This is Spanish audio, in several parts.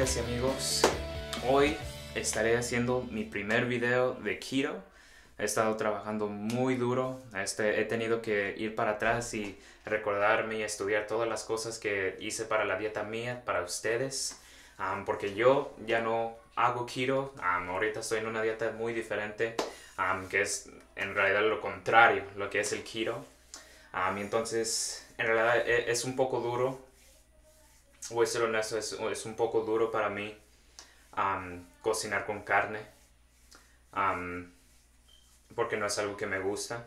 amigas y amigos, hoy estaré haciendo mi primer video de keto. He estado trabajando muy duro, he tenido que ir para atrás y recordarme y estudiar todas las cosas que hice para la dieta mía, para ustedes, porque yo ya no hago keto. Ahorita estoy en una dieta muy diferente, que es en realidad lo contrario, lo que es el keto. Y entonces, en realidad es un poco duro. Voy a ser honesto, es un poco duro para mí cocinar con carne, porque no es algo que me gusta,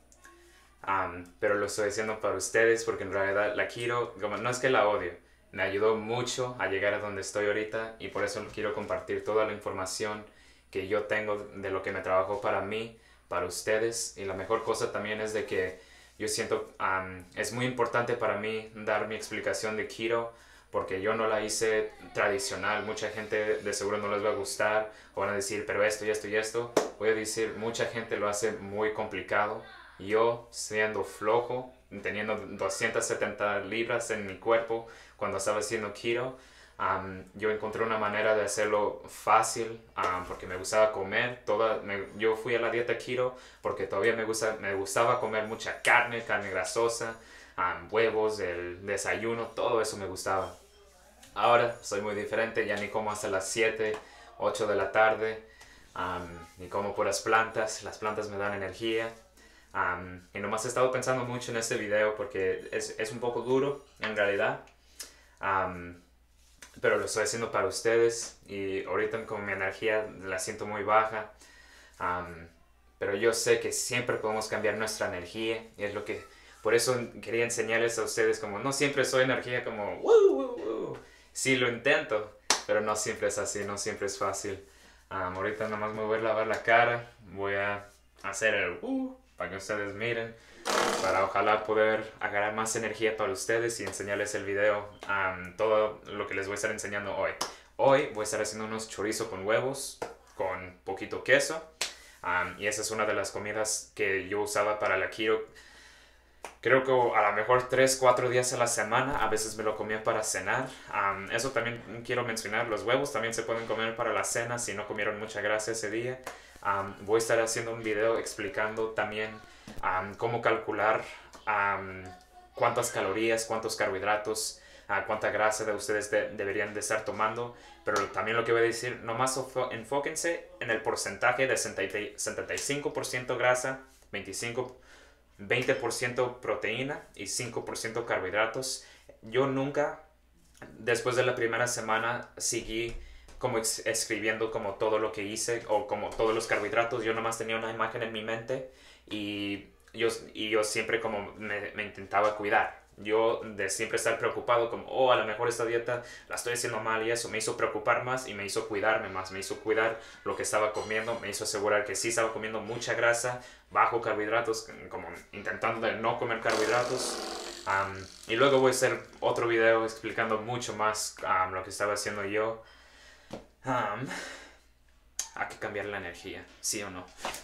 pero lo estoy haciendo para ustedes porque en realidad la keto, no es que la odio, me ayudó mucho a llegar a donde estoy ahorita y por eso quiero compartir toda la información que yo tengo de lo que me trabajó para mí, para ustedes. Y la mejor cosa también es de que yo siento, es muy importante para mí dar mi explicación de keto, porque yo no la hice tradicional. Mucha gente de seguro no les va a gustar o van a decir, pero esto y esto y esto. Voy a decir, mucha gente lo hace muy complicado. Yo, siendo flojo, teniendo 270 libras en mi cuerpo cuando estaba haciendo keto, yo encontré una manera de hacerlo fácil, porque me gustaba comer. Yo fui a la dieta keto porque todavía me gustaba comer mucha carne grasosa, huevos, el desayuno, todo eso me gustaba. Ahora soy muy diferente, ya ni como hasta las 7, 8 de la tarde, ni como puras plantas. Las plantas me dan energía. Y nomás he estado pensando mucho en este video porque es un poco duro en realidad, pero lo estoy haciendo para ustedes y ahorita como mi energía la siento muy baja, pero yo sé que siempre podemos cambiar nuestra energía y es lo que, por eso quería enseñarles a ustedes como no siempre soy energía como ¡woo, woo, woo! Sí lo intento, pero no siempre es así, no siempre es fácil. Ahorita nomás me voy a lavar la cara, voy a hacer el para que ustedes miren, para ojalá poder agarrar más energía para ustedes y enseñarles el video, todo lo que les voy a estar enseñando hoy. Hoy voy a estar haciendo unos chorizos con huevos, con poquito queso, y esa es una de las comidas que yo usaba para la keto. Creo que a lo mejor 3-4 días a la semana, a veces me lo comía para cenar. Eso también quiero mencionar, los huevos también se pueden comer para la cena si no comieron mucha grasa ese día. Voy a estar haciendo un video explicando también cómo calcular cuántas calorías, cuántos carbohidratos, cuánta grasa de ustedes deberían de estar tomando. Pero también lo que voy a decir, nomás enfóquense en el porcentaje de 75% grasa, 20% proteína y 5% carbohidratos. Yo nunca, después de la primera semana, seguí como escribiendo como todo lo que hice o como todos los carbohidratos. Yo nomás tenía una imagen en mi mente y yo siempre como me intentaba cuidar. Yo de siempre estar preocupado como, a lo mejor esta dieta la estoy haciendo mal, y eso me hizo preocupar más y me hizo cuidarme más, me hizo cuidar lo que estaba comiendo, me hizo asegurar que sí estaba comiendo mucha grasa, bajo carbohidratos, como intentando de no comer carbohidratos. Y luego voy a hacer otro video explicando mucho más lo que estaba haciendo yo. Hay que cambiar la energía, ¿sí o no?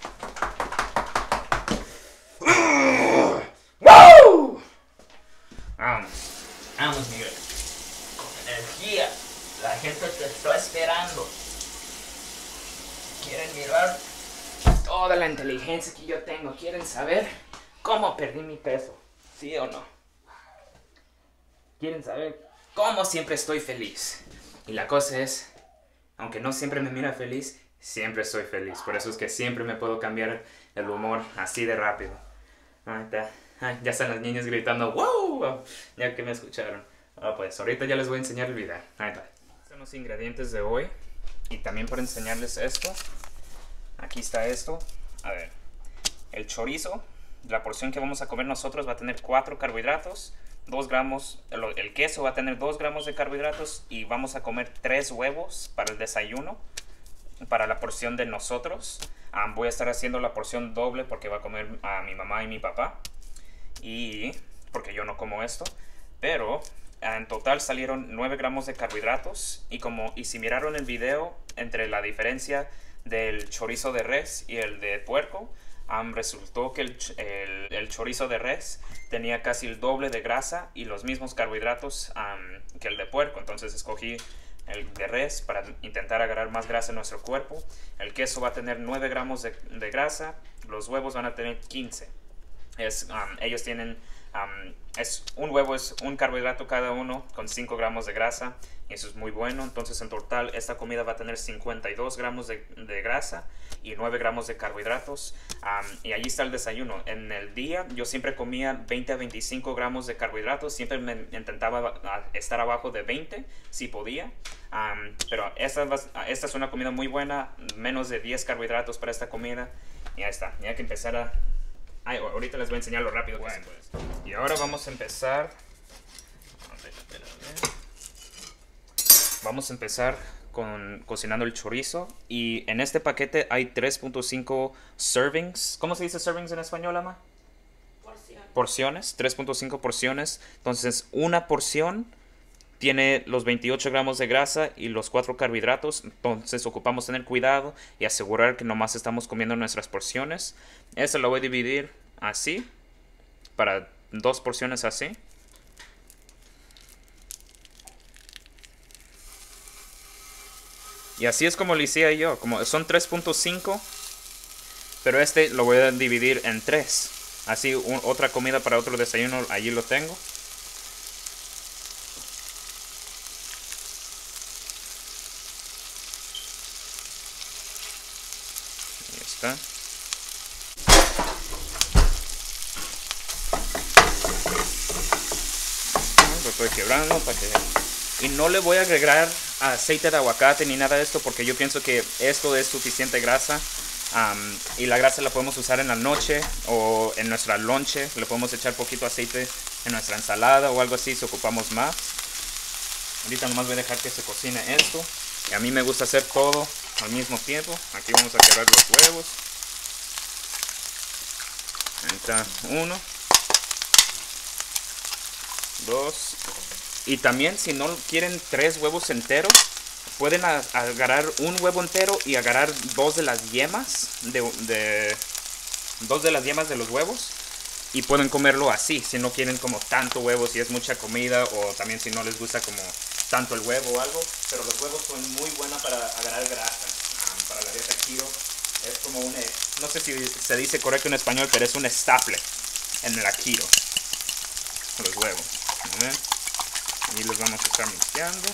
Vamos, Miguel. Con energía. La gente te está esperando. Quieren mirar toda la inteligencia que yo tengo. Quieren saber cómo perdí mi peso, ¿sí o no? Quieren saber cómo siempre estoy feliz. Y la cosa es, aunque no siempre me mira feliz, siempre estoy feliz. Por eso es que siempre me puedo cambiar el humor así de rápido. Ahí está. Ya están las niñas gritando ¡wow! Ya que me escucharon. Pues ahorita ya les voy a enseñar el video. Ahí está. Estos son los ingredientes de hoy. Y también para enseñarles esto. Aquí está esto. A ver. El chorizo, la porción que vamos a comer nosotros va a tener 4 carbohidratos. 2 gramos. El queso va a tener 2 gramos de carbohidratos. Y vamos a comer 3 huevos para el desayuno. Para la porción de nosotros. Voy a estar haciendo la porción doble porque va a comer a mi mamá y mi papá. Y porque yo no como esto, pero en total salieron 9 gramos de carbohidratos. Y si miraron el video, entre la diferencia del chorizo de res y el de puerco, resultó que el chorizo de res tenía casi el doble de grasa y los mismos carbohidratos que el de puerco. Entonces escogí el de res para intentar agarrar más grasa en nuestro cuerpo. El queso va a tener 9 gramos de grasa, los huevos van a tener 15. Ellos tienen, un huevo es un carbohidrato cada uno con 5 gramos de grasa, y eso es muy bueno. Entonces en total esta comida va a tener 52 gramos de grasa y 9 gramos de carbohidratos. Y allí está el desayuno. En el día yo siempre comía 20 a 25 gramos de carbohidratos, siempre me intentaba estar abajo de 20 si podía. Pero esta es una comida muy buena, menos de 10 carbohidratos para esta comida. Y ahí está, ya que empezar a... ahorita les voy a enseñar lo rápido que se puede. Y ahora vamos a empezar... Vamos a empezar con cocinando el chorizo. Y en este paquete hay 3.5 servings. ¿Cómo se dice servings en español, Ama? Porciones. 3.5 porciones. Entonces, una porción tiene los 28 gramos de grasa y los 4 carbohidratos. Entonces ocupamos tener cuidado y asegurar que nomás estamos comiendo nuestras porciones. Esta lo voy a dividir así, para 2 porciones así. Y así es como lo hice yo. Como son 3.5, pero este lo voy a dividir en 3. Así otra comida para otro desayuno, allí lo tengo. Ahí está. Lo estoy quebrando para que... Y no le voy a agregar aceite de aguacate ni nada de esto, porque yo pienso que esto es suficiente grasa. Y la grasa la podemos usar en la noche o en nuestra lonche. Le podemos echar poquito aceite en nuestra ensalada o algo así si ocupamos más. Ahorita nomás voy a dejar que se cocine esto. Y a mí me gusta hacer todo al mismo tiempo. Aquí vamos a quebrar los huevos. Entra 1, 2. Y también si no quieren 3 huevos enteros, pueden agarrar un huevo entero y agarrar 2 de las yemas de 2 de las yemas de los huevos, y pueden comerlo así si no quieren como tanto huevo, si es mucha comida, o también si no les gusta como tanto el huevo o algo. Pero los huevos son muy buenos para agarrar grasa. Para la dieta keto es como un, no sé si se dice correcto en español, pero es un staple en la keto, los huevos. ¿Ven? Y los vamos a estar mezclando.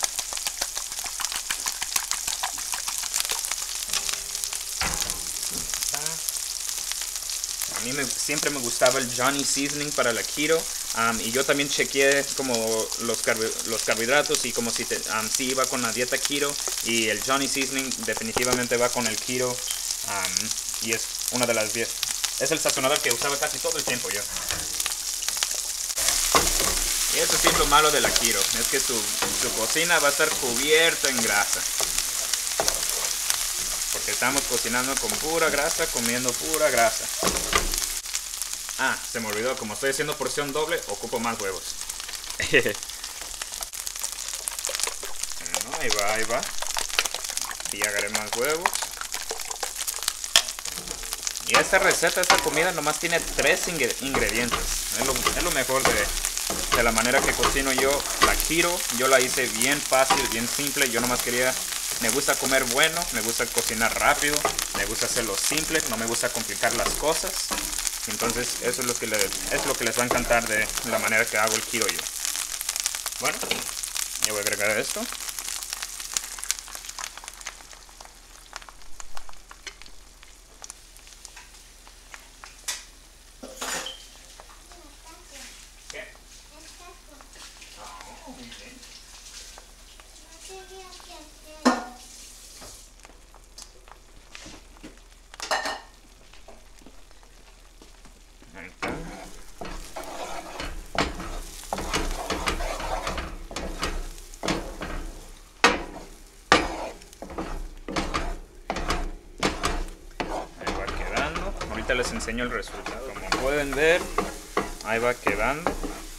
A mí siempre me gustaba el Johnny Seasoning para la keto. Y yo también chequeé como los carbohidratos y como si iba con la dieta keto. Y el Johnny Seasoning definitivamente va con el keto. Y es una de las 10. Es el sazonador que usaba casi todo el tiempo yo. Y eso sí es lo malo de la keto, es que su cocina va a estar cubierta en grasa. Porque estamos cocinando con pura grasa, comiendo pura grasa. Se me olvidó, como estoy haciendo porción doble, ocupo más huevos. Bueno, ahí va. Y agarré más huevos. Y esta receta, esta comida nomás tiene 3 ingredientes. Es lo mejor de la manera que cocino yo la keto. Yo la hice bien fácil, bien simple. Yo nomás me gusta comer bueno, me gusta cocinar rápido, me gusta hacerlo simple, no me gusta complicar las cosas. Entonces eso es lo que les va a encantar de la manera que hago el keto yo. Bueno, yo voy a agregar esto. Les enseño el resultado. Como pueden ver, ahí va quedando.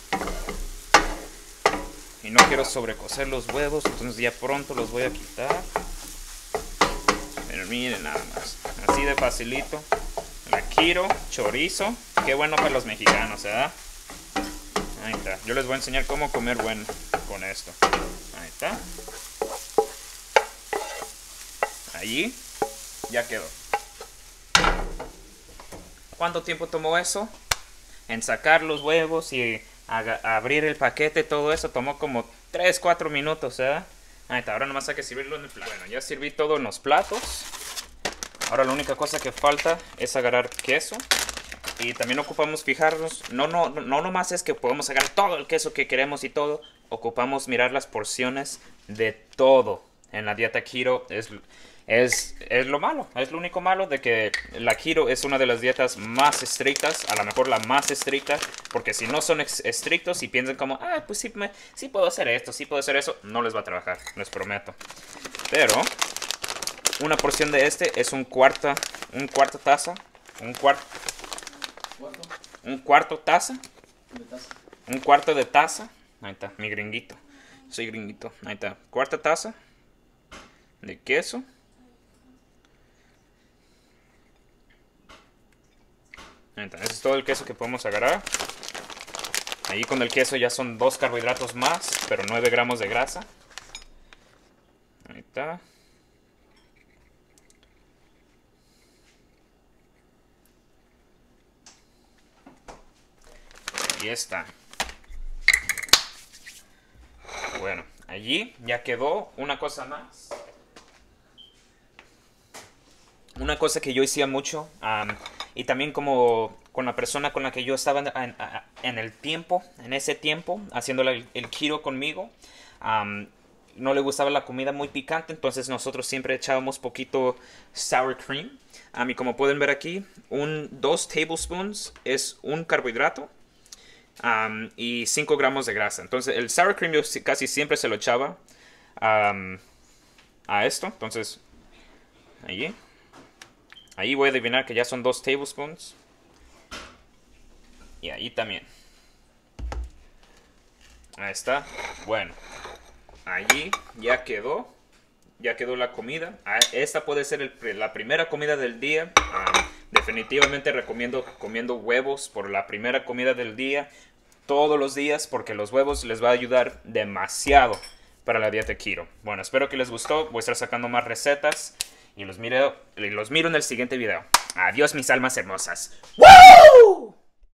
Y no quiero sobrecocer los huevos, entonces ya pronto los voy a quitar. Pero miren nada más, así de facilito. La keto, chorizo, qué bueno para los mexicanos, ¿verdad? Ahí está. Yo les voy a enseñar cómo comer bueno con esto. Ahí está. Allí ya quedó. ¿Cuánto tiempo tomó eso? En sacar los huevos y abrir el paquete, todo eso tomó como 3-4 minutos, ¿eh? Ahí está, ahora nomás hay que servirlo en el plato. Bueno, ya serví todo en los platos. Ahora la única cosa que falta es agarrar queso. Y también ocupamos fijarnos, no nomás es que podemos agarrar todo el queso que queremos y todo. Ocupamos mirar las porciones de todo. En la dieta keto es lo malo, es lo único malo de que la keto es una de las dietas más estrictas, a lo mejor la más estricta, porque si no son estrictos y piensan como, pues sí puedo hacer esto, sí puedo hacer eso, no les va a trabajar, les prometo. Pero una porción de este es un cuarto taza, un cuarto de taza, ahí está, mi gringuito, soy gringuito, ahí está, cuarta taza de queso. Entonces, ese es todo el queso que podemos agarrar. Ahí con el queso ya son 2 carbohidratos más, pero 9 gramos de grasa. Ahí está. Ahí está. Bueno, allí ya quedó una cosa más. Una cosa que yo hacía mucho, y también como con la persona con la que yo estaba en ese tiempo, haciendo el keto conmigo, no le gustaba la comida muy picante, entonces nosotros siempre echábamos poquito sour cream. Y como pueden ver aquí, 2 tablespoons es un carbohidrato y 5 gramos de grasa. Entonces el sour cream yo casi siempre se lo echaba a esto, entonces ahí voy a adivinar que ya son 2 tablespoons. Y ahí también. Ahí está. Bueno. Allí ya quedó. Ya quedó la comida. Esta puede ser la primera comida del día. Definitivamente recomiendo comiendo huevos por la primera comida del día. Todos los días. Porque los huevos les va a ayudar demasiado para la dieta keto. Bueno, espero que les gustó. Voy a estar sacando más recetas. Y los miro en el siguiente video. Adiós, mis almas hermosas. ¡Woo!